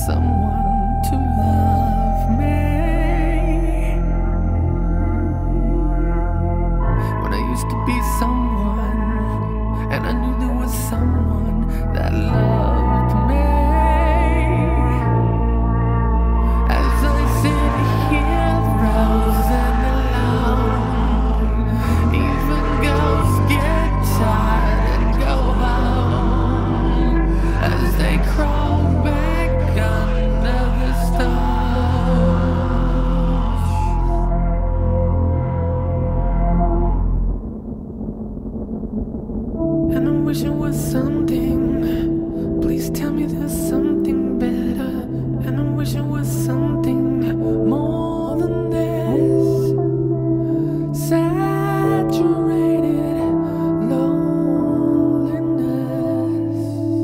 someone to love me. When I used to be someone, and I knew there was someone that loved me. As I sit here frozen alone, even ghosts get tired and go home as they crawl back under the stars. And I wish it was something. Please tell me there's something better. And I wish it was something more than this. Saturated loneliness.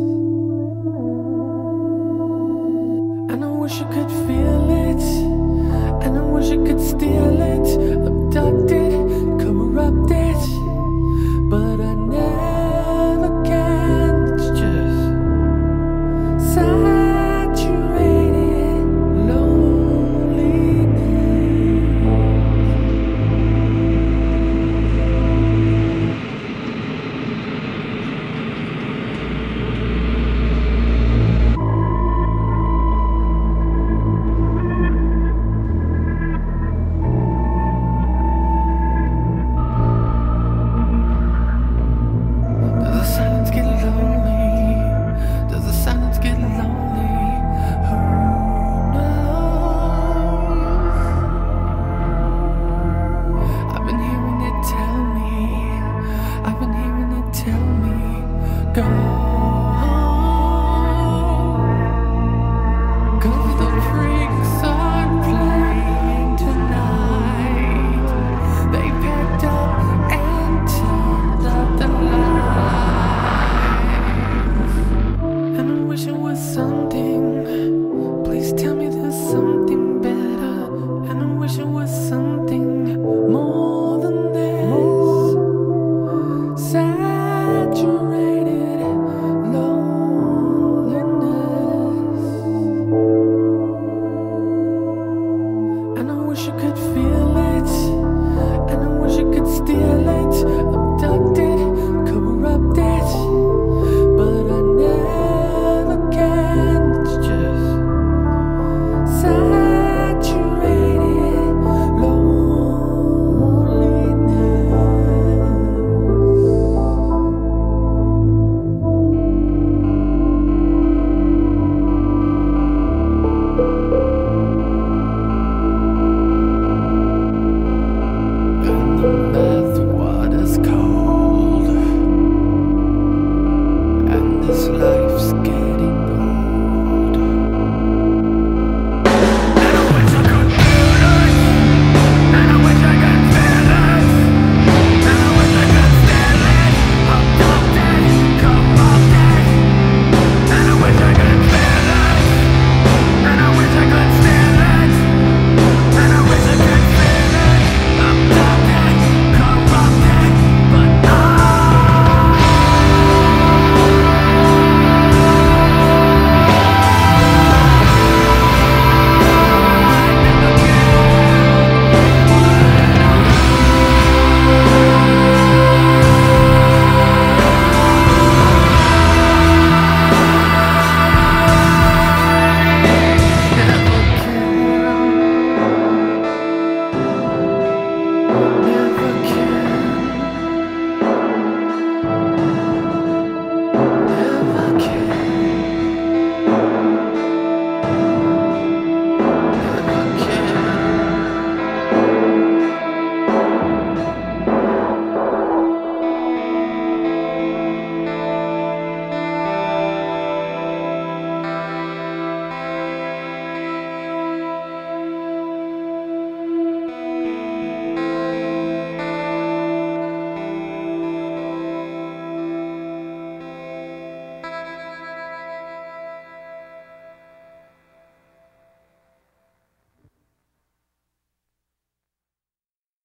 And I wish I could feel it. And I wish I could steal it, abduct it, corrupt it. But I never can. It's just saturated loneliness. Does the silence get lonely? Does the silence get lonely? Who knows? I've been hearing it tell me. I've been hearing it tell me. Go home. 'Cause the freaks are playing tonight. They packed up and turned up the lights. And I wish it was something. Please tell me there's something better. And I wish it was something more than this. Saturated loneliness. And I wish I could feel